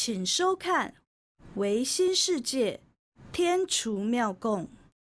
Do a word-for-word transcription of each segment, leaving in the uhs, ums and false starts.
请收看《维新世界天厨妙供》。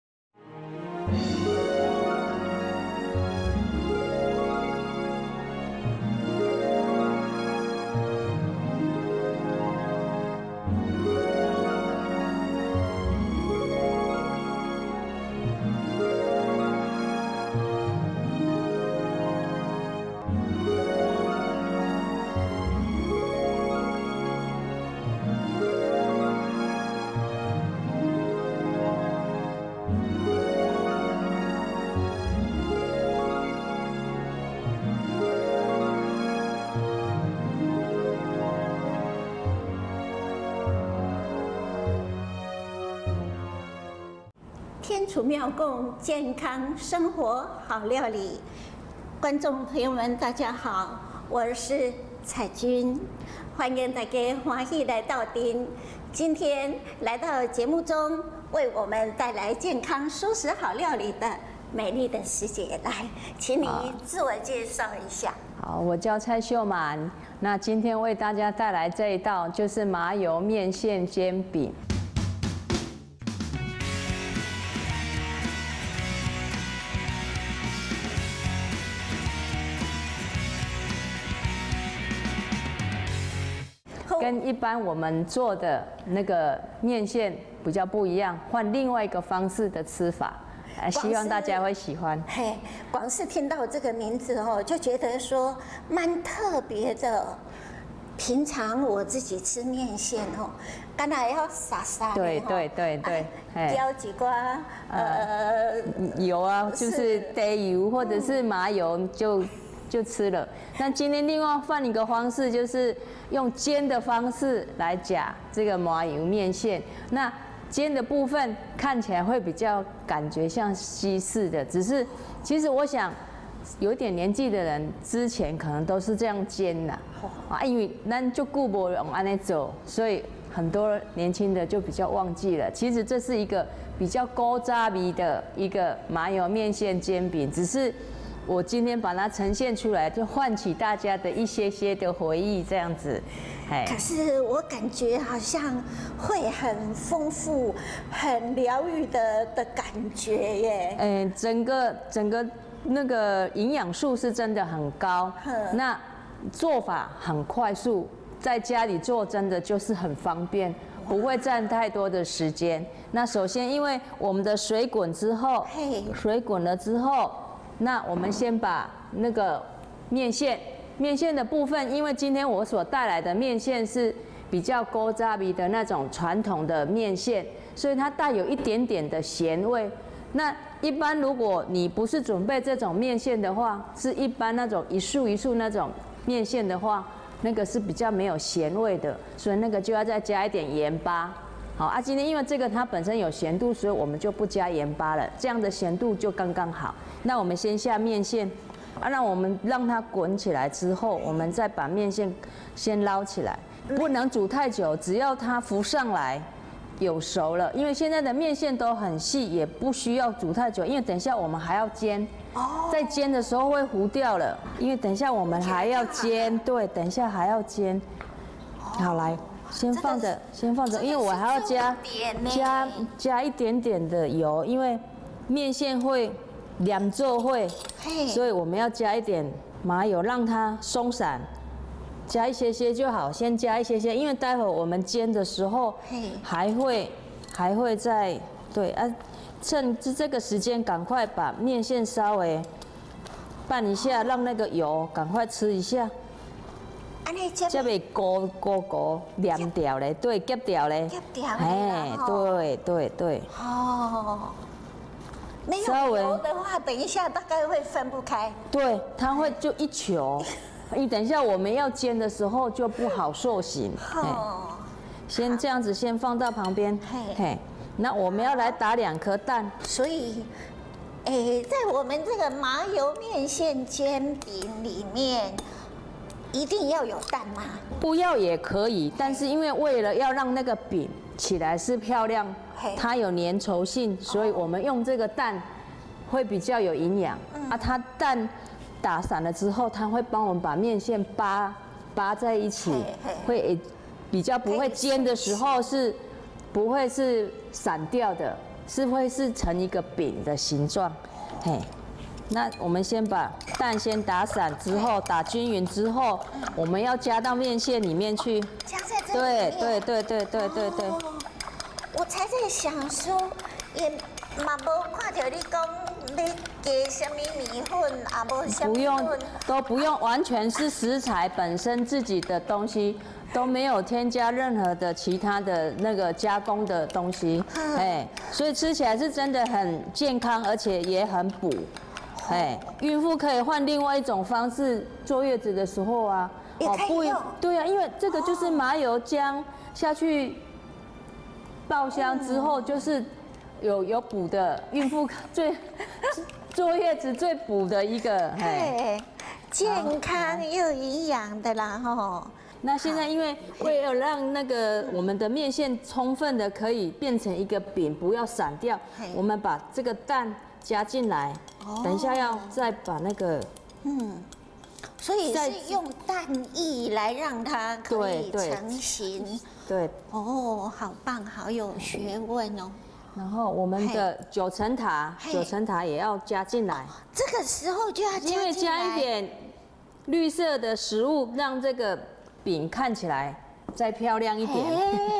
天厨妙供，健康生活好料理。观众朋友们，大家好，我是彩君，欢迎大家欢喜来到丁。今天来到节目中，为我们带来健康蔬食好料理的美丽的师姐来，请你自我介绍一下。 好，我叫蔡秀满。那今天为大家带来这一道就是麻油面线煎饼。跟一般我们做的那个面线比较不一样，换另外一个方式的吃法，呃，希望大家会喜欢。 嘿，光是听到这个名字哦，就觉得说蛮特别的。平常我自己吃面线哦，刚才要撒撒对对对对， 浇几瓜呃油啊，就是得油或者是麻油就。就吃了。那今天另外换一个方式，就是用煎的方式来夹这个麻油面线。那煎的部分看起来会比较感觉像西式的，只是其实我想有点年纪的人之前可能都是这样煎的啊，因为咱就顾不用安尼走，所以很多年轻的就比较忘记了。其实这是一个比较高渣味的一个麻油面线煎饼，只是。我今天把它呈现出来，就唤起大家的一些些的回忆，这样子。 可是我感觉好像会很丰富、很疗愈的的感觉耶。 嗯，整个整个那个营养素是真的很高，那做法很快速，在家里做真的就是很方便。不会占太多的时间。那首先，因为我们的水滚之后，水滚了之后。那我们先把那个面线，面线的部分，因为今天我所带来的面线是比较古早味的那种传统的面线，所以它带有一点点的咸味。那一般如果你不是准备这种面线的话，是一般那种一束一束那种面线的话，那个是比较没有咸味的，所以那个就要再加一点盐巴。好啊，今天因为这个它本身有咸度，所以我们就不加盐巴了，这样的咸度就刚刚好。那我们先下面线，啊，让我们让它滚起来之后，我们再把面线先捞起来，不能煮太久，只要它浮上来，有熟了。因为现在的面线都很细，也不需要煮太久，因为等一下我们还要煎，在煎的时候会糊掉了，因为等一下我们还要煎，对，等一下还要煎。好，来。先放着，先放着，因为我还要加加加一点点的油，因为面线会两做会，所以我们要加一点麻油，让它松散，加一些些就好，先加一些些，因为待会我们煎的时候还会还会再对啊，趁这个时间赶快把面线稍微拌一下，让那个油赶快吃一下。才袂糊糊糊黏掉嘞，对，夹掉嘞， 夹掉哎，对对对。 哦，没有油的话，等一下大概会分不开。 对，它会就一球，你等一下我们要煎的时候就不好塑形。哦，先这样子，先放到旁边。嘿，那我们要来打两颗蛋。 所以，哎，在我们这个麻油面线煎饼里面。一定要有蛋吗？ 不要也可以，但是因为为了要让那个饼起来是漂亮，它有粘稠性，所以我们用这个蛋会比较有营养。嗯、啊，它蛋打散了之后，它会帮我们把面线扒扒在一起，会比较不会煎的时候是不会是散掉的，是会是成一个饼的形状。嘿，那我们先把蛋先打散之后，打均匀之后，我们要加到面线里面去。 加在这里对面。 对对对对对对。 哦我才在想说，也嘛无看到你讲你加什么米粉，也无什么不用粉， 都不用，完全是食材本身自己的东西，都没有添加任何的其他的那个加工的东西，哎，所以吃起来是真的很健康，而且也很补，哎，孕妇可以换另外一种方式坐月子的时候啊， 也可以不用对啊，因为这个就是麻油姜下去爆香之后就是有有补的，孕妇最坐月子最补的一个， 对，健康又营养的啦吼。 那现在因为为了让那个我们的面线充分的可以变成一个饼，不要散掉，我们把这个蛋加进来，等一下要再把那个， 嗯，所以是用蛋液来让它可以成型。 对。 哦，好棒，好有学问哦。 然后我们的九层塔，九层塔也要加进来。 这个时候就要加进来， 因为加一点绿色的食物，让这个饼看起来再漂亮一点。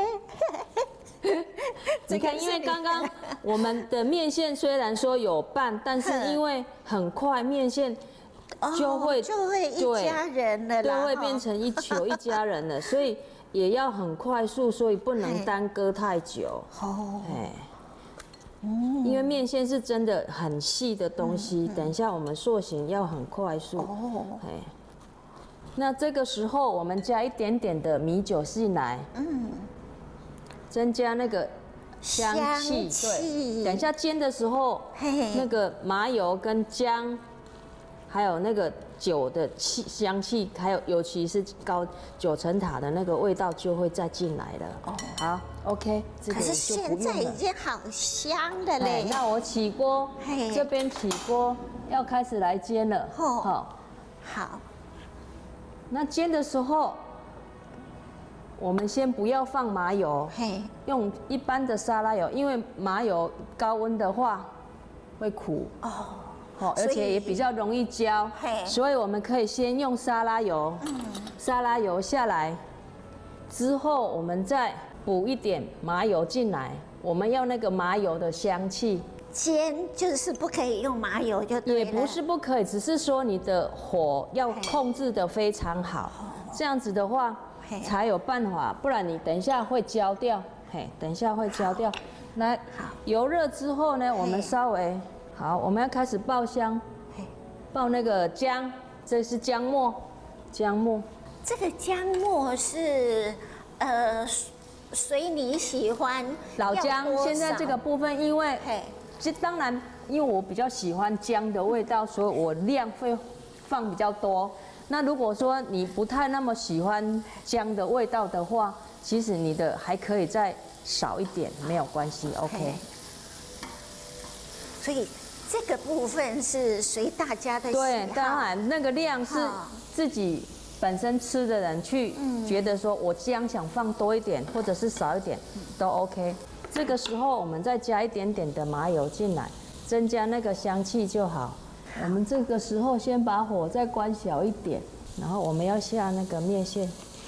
你看，因为刚刚我们的面线虽然说有拌，但是因为很快面线就会就会一家人了啦， 对，会变成一球一家人了，所以也要很快速，所以不能耽搁太久。哦，哎。因为面线是真的很细的东西，等一下我们塑形要很快速。哦，哎，那这个时候我们加一点点的米酒进来，嗯，增加那个香气。对，等一下煎的时候，那个麻油跟姜，还有那个酒的气香气，还有尤其是高九层塔的那个味道就会再进来了。哦，好 ，OK， 这个可是现在已经好香了嘞。 那我起锅，这边起锅要开始来煎了。好， 好。 那煎的时候，我们先不要放麻油，用一般的沙拉油，因为麻油高温的话会苦。哦。哦，而且也比较容易焦，所以我们可以先用沙拉油，沙拉油下来之后，我们再补一点麻油进来，我们要那个麻油的香气。 煎就是不可以用麻油就对了。 也不是不可以，只是说你的火要控制得非常好，这样子的话才有办法，不然你等一下会焦掉。嘿，等一下会焦掉。来，油热之后呢，我们稍微。好，我们要开始爆香，爆那个姜，这是姜末，姜末。 这个姜末是呃随你喜欢。 老姜，现在这个部分，因为这当然，因为我比较喜欢姜的味道，所以我量会放比较多。那如果说你不太那么喜欢姜的味道的话，其实你的还可以再少一点，没有关系 ，OK。 所以。这个部分是随大家的喜好。 对，当然那个量是自己本身吃的人去觉得说，我姜想放多一点，或者是少一点，都 OK。这个时候我们再加一点点的麻油进来，增加那个香气就好。我们这个时候先把火再关小一点，然后我们要下那个面线。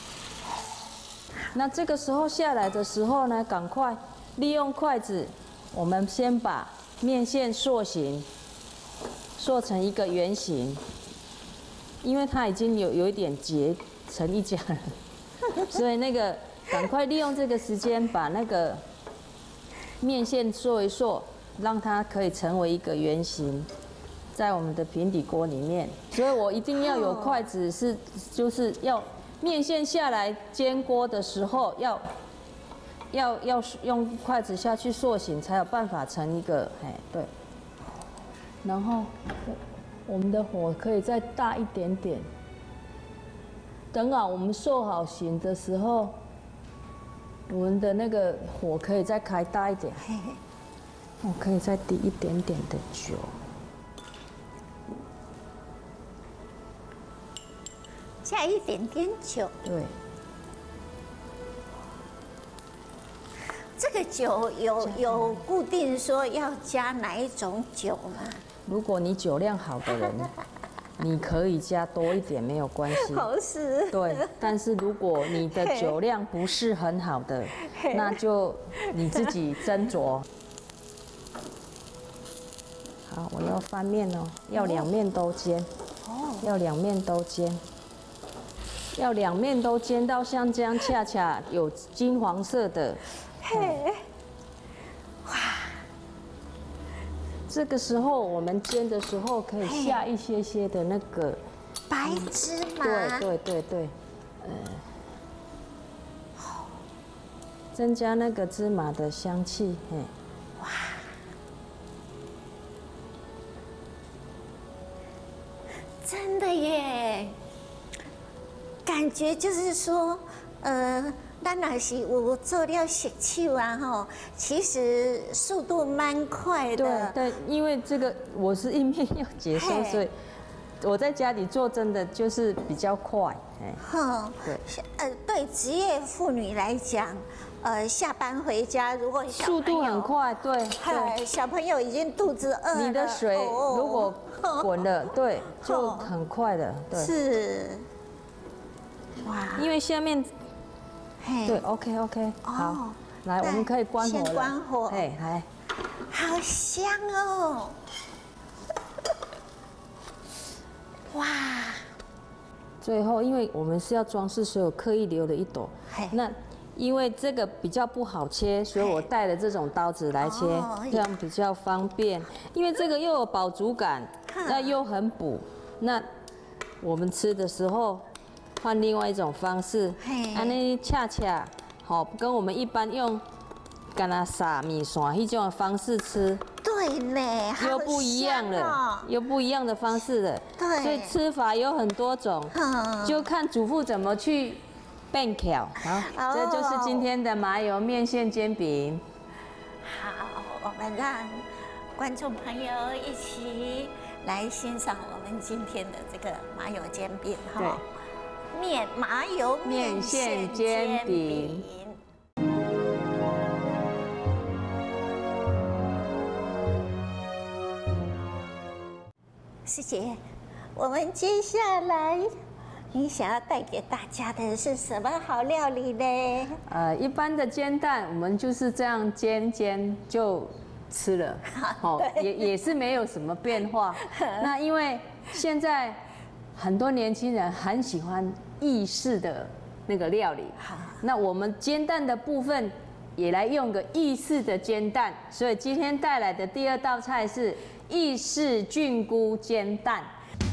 那这个时候下来的时候呢，赶快利用筷子，我们先把面线塑形，塑成一个圆形，因为它已经有有一点结成一家人，所以那个赶快利用这个时间把那个面线塑一塑，让它可以成为一个圆形，在我们的平底锅里面。所以我一定要有筷子，是就是要面线下来煎锅的时候要。要要用筷子下去塑形，才有办法成一个，哎，对。然后我们的火可以再大一点点。等好我们塑好形的时候，我们的那个火可以再开大一点。我可以再滴一点点的酒。 加一点点酒。 对。 这个酒有有固定说要加哪一种酒吗？ 如果你酒量好的人，你可以加多一点没有关系。 好是。 对，但是如果你的酒量不是很好的，那就你自己斟酌。好，我要翻面哦，要两面都煎。哦。要两面都煎。要两面都煎到像这样恰恰有金黄色的。嘿。哇。这个时候我们煎的时候可以下一些些的那个白芝麻。 对对对对。呃。增加那个芝麻的香气。嘿。哇。 真的耶，感觉就是说，呃，咱若是有做了熟手啊，吼，其实速度蛮快的。 对对，因为这个我是意面要结束，所以我在家里做真的就是比较快。哎， 哼， 对， 呃，对职业妇女来讲。呃，下班回家，如果速度很快，对， 对，小朋友已经肚子饿了， 你的水如果滚了，对，就很快的，对， 是，哇， 因为下面，对 ，OK OK， 好，来，我们可以关火了， 先关火， 哎，来， 好香哦，哇， 最后，因为我们是要装饰，所以我刻意留了一朵，那。因为这个比较不好切，所以我带了这种刀子来切，这样比较方便。因为这个又有饱足感，那又很补。那我们吃的时候换另外一种方式，安尼恰恰好，跟我们一般用干那撒米线一种方式吃， 对呢， 又不一样了，又不一样的方式了。 对， 所以吃法有很多种，就看主妇怎么去。变巧，好，这就是今天的麻油面线煎饼。 好，我们让观众朋友一起来欣赏我们今天的这个麻油煎饼哈。面麻油面线煎饼。师姐，我们接下来。你想要带给大家的是什么好料理呢？ 呃，一般的煎蛋，我们就是这样煎煎就吃了，哦，也也是没有什么变化。那因为现在很多年轻人很喜欢意式的那个料理，那我们煎蛋的部分也来用个意式的煎蛋，所以今天带来的第二道菜是意式菌菇煎蛋。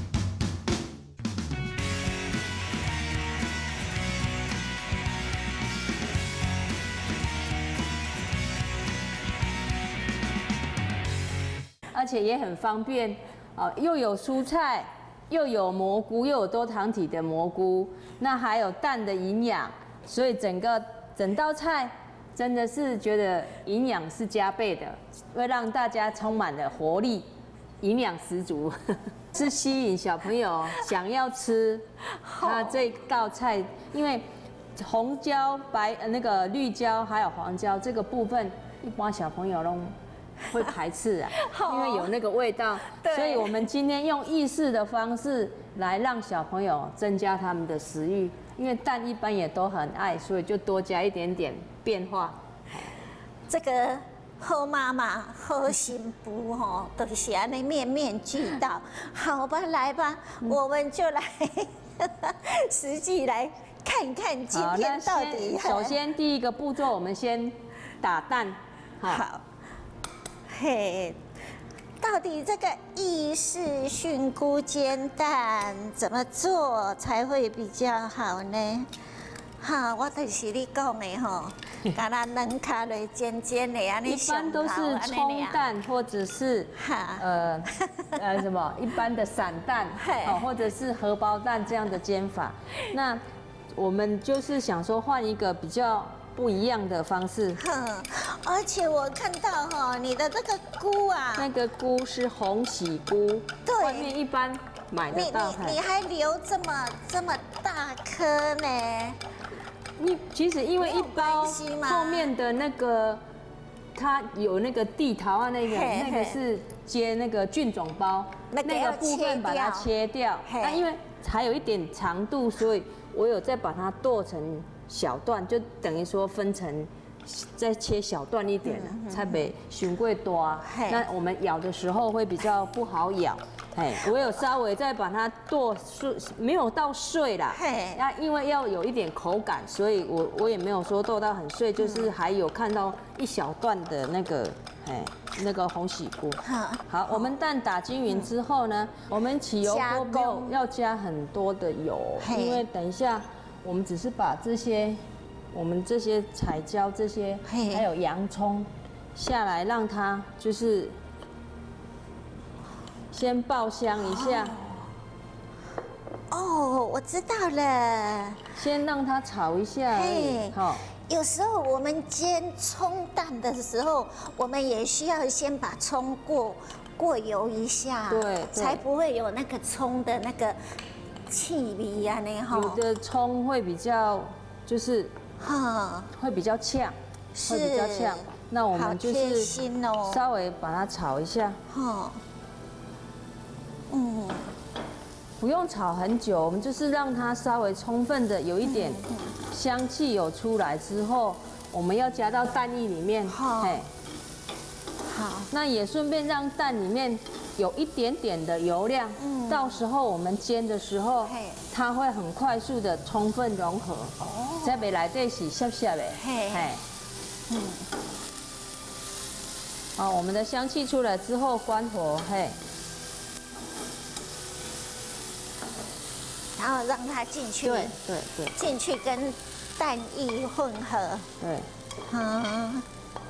而且也很方便，啊，又有蔬菜，又有蘑菇，又有多糖体的蘑菇，那还有蛋的营养，所以整个整道菜真的是觉得营养是加倍的，会让大家充满了活力，营养十足，是吸引小朋友想要吃它这道菜，因为红椒、白呃那个绿椒还有黄椒这个部分，一般小朋友都会排斥啊，因为有那个味道，所以我们今天用意式的方式来让小朋友增加他们的食欲，因为蛋一般也都很爱，所以就多加一点点变化。 这个好妈妈、好媳妇吼，都是安尼面面俱到。好吧，来吧，嗯、我们就来实际来看看今天到底。 首先第一个步骤，我们先打蛋。 好。嘿，到底这个意式菌菇煎蛋怎么做才会比较好呢？哈，我就是你讲的吼，把它扔开来煎煎的安尼上头。 一般都是冲蛋或者是呃呃什么一般的散蛋，哦，或者是荷包蛋这样的煎法。那我们就是想说换一个比较不一样的方式。 哼，而且我看到哈，你的这个菇啊， 那个菇是红喜菇， 对， 外面一般买得到。 你你你还留这么这么大颗呢？ 你其实因为一包没有关系嘛后面的那个，它有那个地桃啊，那个嘿那个是接那个菌种包， 那个要部分把它切掉。 嘿那因为还有一点长度，所以我有再把它剁成小段，就等于说分成。再切小段一点，才别熊过多。那我们咬的时候会比较不好咬。哎，我有稍微再把它剁碎，没有到碎啦。那因为要有一点口感，所以我我也没有说剁到很碎，就是还有看到一小段的那个，哎，那个红喜菇。好，我们蛋打均匀之后呢，我们起油锅没有要加很多的油，因为等一下我们只是把这些。我们这些彩椒这些，还有洋葱下来，让它就是先爆香一下。 哦，我知道了。 先让它炒一下而已。好。 有时候我们煎葱蛋的时候，我们也需要先把葱过过油一下， 对， 才不会有那个葱的那个气味啊，那哈。 有的葱会比较就是。哈，会比较呛，会比较呛。那我们就是稍微把它炒一下。哈，嗯，不用炒很久，我们就是让它稍微充分的有一点香气有出来之后，我们要加到蛋液里面。嘿，好，那也顺便让蛋里面有一点点的油量。嗯，到时候我们煎的时候，它会很快速的充分融合。在未来这是涩涩的，嘿，嗯，好，我们的香气出来之后关火，嘿， 然后让它进去， 对对对， 进去跟蛋液混合， 对， 嗯，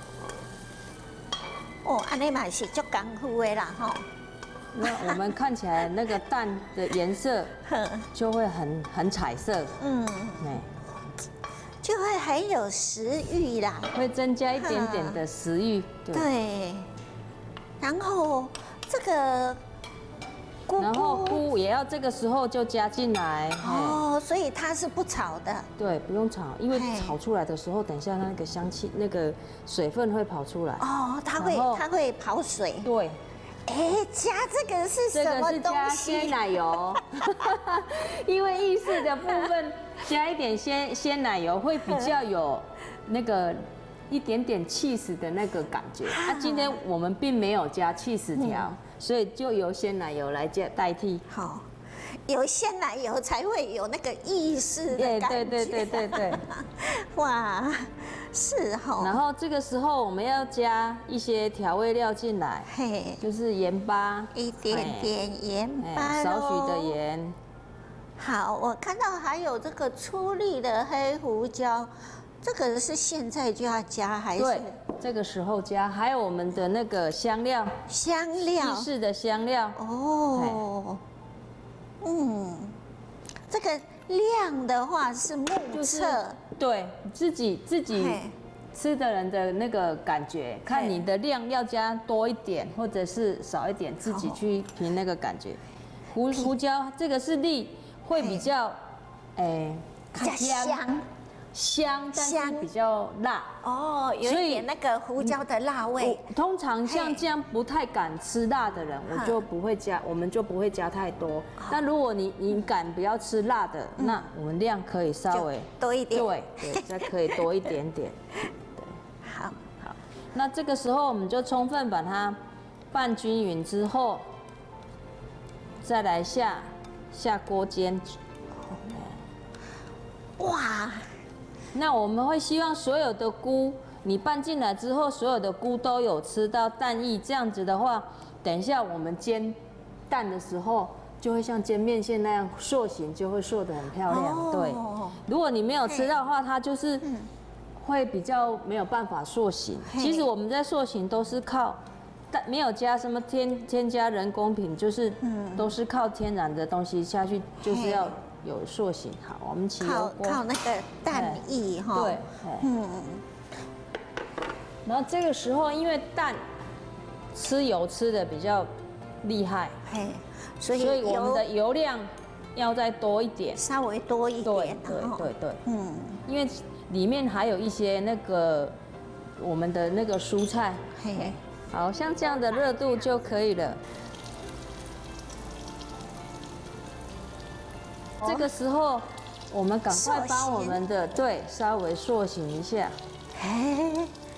哦，安尼嘛是足功夫的啦，吼。 那我们看起来那个蛋的颜色就会很很彩色，嗯，哎。 就会很有食欲啦， 会增加一点点的食欲。 对，然后这个菇， 然后菇也要这个时候就加进来。 哦，所以它是不炒的。 对，不用炒，因为炒出来的时候，等一下那个香气、那个水分会跑出来。 哦，它会它会跑水。 对。 哎，加这个是什么东西？这个是加鲜奶油，因为意式的部分加一点鲜鲜奶油会比较有那个一点点起司的那个感觉。啊，今天我们并没有加起司条，所以就由鲜奶油来加代替。 好，有鲜奶油才会有那个意式的感觉。 对对对对对对。 哇。是哈， 然后这个时候我们要加一些调味料进来，嘿，就是盐巴， 一点点盐巴， 少许的盐。 好，我看到还有这个粗粒的黑胡椒，这个是现在就要加还是？ 对，这个时候加，还有我们的那个香料， 香料， 西式的香料。 哦，嗯，这个量的话是目测。 对自己自己吃的人的那个感觉，看你的量要加多一点，或者是少一点，自己去凭那个感觉。胡胡椒这个是粒，会比较，哎， 比较香， 香，但是比较辣。 哦，有一点那个胡椒的辣味。 通常像这样不太敢吃辣的人，我就不会加，我们就不会加太多。但如果你你敢不要吃辣的，那我们量可以稍微多一点。 对对，再可以多一点点。对， 好， 好。那这个时候我们就充分把它拌均匀之后，再来下下锅煎。哇！那我们会希望所有的菇，你拌进来之后，所有的菇都有吃到蛋液，这样子的话，等一下我们煎蛋的时候，就会像煎面线那样塑形，就会塑得很漂亮。哦、对，如果你没有吃到的话，它就是会比较没有办法塑形。其实我们在塑形都是靠，但没有加什么添添加人工品，就是都是靠天然的东西下去，就是要。有塑形好，我们起油锅靠那个蛋液哈， 对，嗯。然后这个时候，因为蛋吃油吃的比较厉害，嘿，所以所以我们的油量要再多一点， 稍微多一对点， 对对对， 嗯， 因为里面还有一些那个我们的那个蔬菜， 嘿， 好像这样的热度就可以了。这个时候，我们赶快把我们的对稍微塑形一下。 嘿，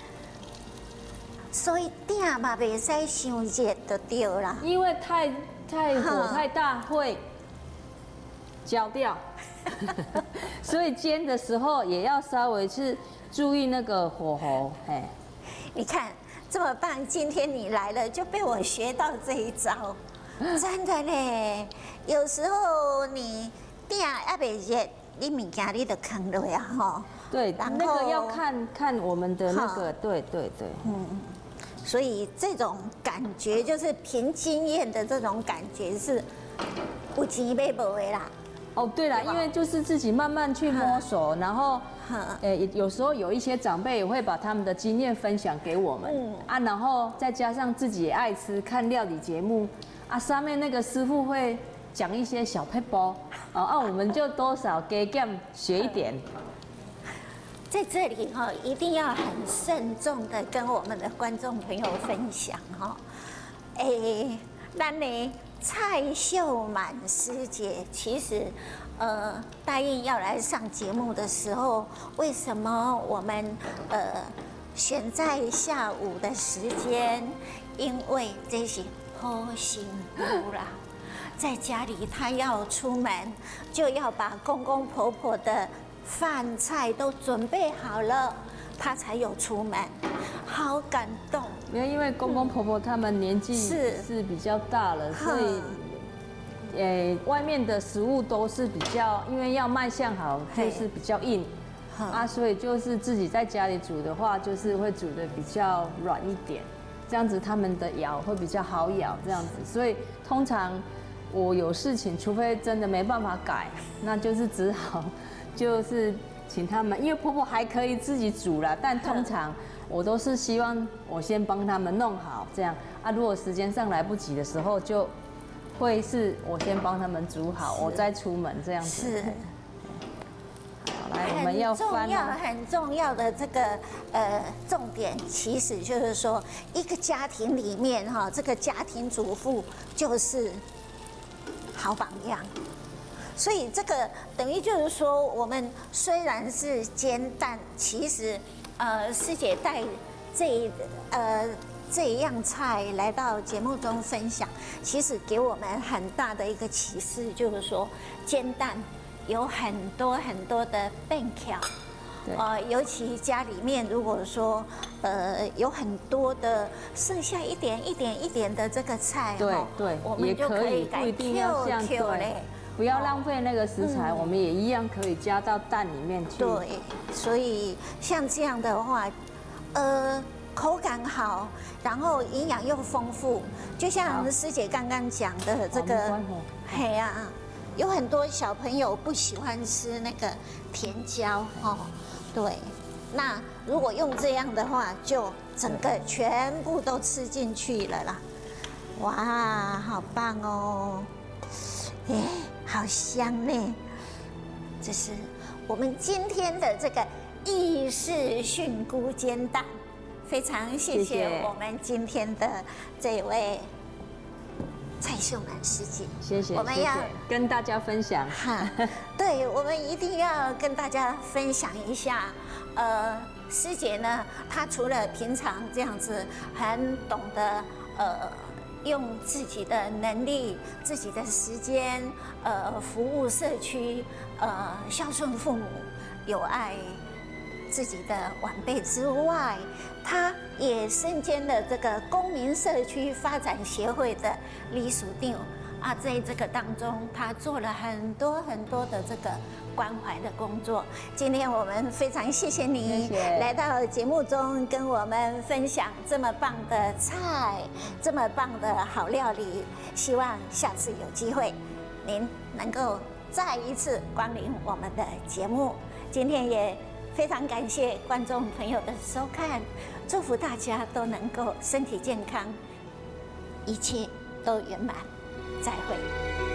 所以鼎嘛袂使伤热就对啦。 因为太太火太大会焦掉，所以煎的时候也要稍微是注意那个火候。哎， 你看这么棒，今天你来了就被我学到这一招，真的呢。有时候你鼎还袂热，你物件你就放落啊吼。 对， 然后那个要看看我们的那个，对对对， 嗯。所以这种感觉就是凭经验的这种感觉是有钱买无的啦。 哦，对了，因为就是自己慢慢去摸索，然后，呃，有时候有一些长辈也会把他们的经验分享给我们，嗯啊，然后再加上自己也爱吃，看料理节目，啊，上面那个师傅会讲一些小撇步，哦，啊，我们就多少给 g 学一点。 在这里哈，一定要很慎重的跟我们的观众朋友分享哈。哎，咱呢蔡秀满师姐其实呃答应要来上节目的时候，为什么我们呃选在下午的时间？因为这是好辛苦啦，在家里她要出门，就要把公公婆婆的饭菜都准备好了，他才有出门，好感动。 因为因为公公婆婆他们年纪是是比较大了，所以，呃，外面的食物都是比较，因为要卖相好，就是比较硬，啊，所以就是自己在家里煮的话，就是会煮的比较软一点，这样子他们的咬会比较好咬，这样子，所以通常我有事情，除非真的没办法改，那就是只好。就是请他们，因为婆婆还可以自己煮啦，但通常我都是希望我先帮他们弄好，这样啊，如果时间上来不及的时候，就会是我先帮他们煮好，我再出门这样子。是。好，来，我们要翻。 很重要、很重要的这个呃重点，其实就是说，一个家庭里面哈，这个家庭主妇就是好榜样。所以这个等于就是说，我们虽然是煎蛋，其实，呃，师姐带这呃这一样菜来到节目中分享，其实给我们很大的一个启示，就是说煎蛋有很多很多的变巧，呃，尤其家里面如果说呃有很多的剩下一点一点一点的这个菜， 对对， 我们就可以不一定要像对。不要浪费那个食材，嗯、我们也一样可以加到蛋里面去。 对，所以像这样的话，呃，口感好，然后营养又丰富，就像师姐刚刚讲的这个，嘿呀、啊，有很多小朋友不喜欢吃那个甜椒哈，对，那如果用这样的话，就整个全部都吃进去了啦，哇，好棒哦！哎，好香呢！这是我们今天的这个意式菌菇煎蛋，非常谢谢我们今天的这位蔡秀满师姐。 谢谢，我们要跟大家分享。 哈，对，我们一定要跟大家分享一下。呃，师姐呢，她除了平常这样子很懂得呃。用自己的能力、自己的时间，呃，服务社区，呃，孝顺父母，有爱自己的晚辈之外，他也身兼了这个公民社区发展协会的理事长啊，在这个当中，他做了很多很多的这个关怀的工作。今天我们非常谢谢你谢谢来到节目中跟我们分享这么棒的菜，这么棒的好料理。希望下次有机会，您能够再一次光临我们的节目。今天也非常感谢观众朋友的收看，祝福大家都能够身体健康，一切都圆满。再会。